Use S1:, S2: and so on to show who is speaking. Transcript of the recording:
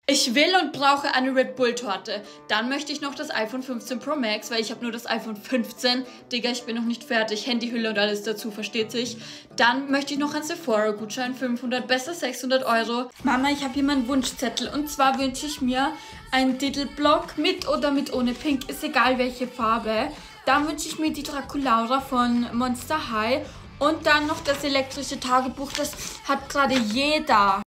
S1: Ich will und brauche eine Red Bull Torte. Dann möchte ich noch das iPhone 15 Pro Max, weil ich habe nur das iPhone 15. Digga, ich bin noch nicht fertig. Handyhülle und alles dazu, versteht sich. Dann möchte ich noch einen Sephora-Gutschein, 500, besser 600 Euro. Mama, ich habe hier meinen Wunschzettel. Und zwar wünsche ich mir einen Titelblock mit oder mit ohne Pink. Ist egal welche Farbe. Dann wünsche ich mir die Draculaura von Monster High. Und dann noch das elektrische Tagebuch. Das hat gerade jeder.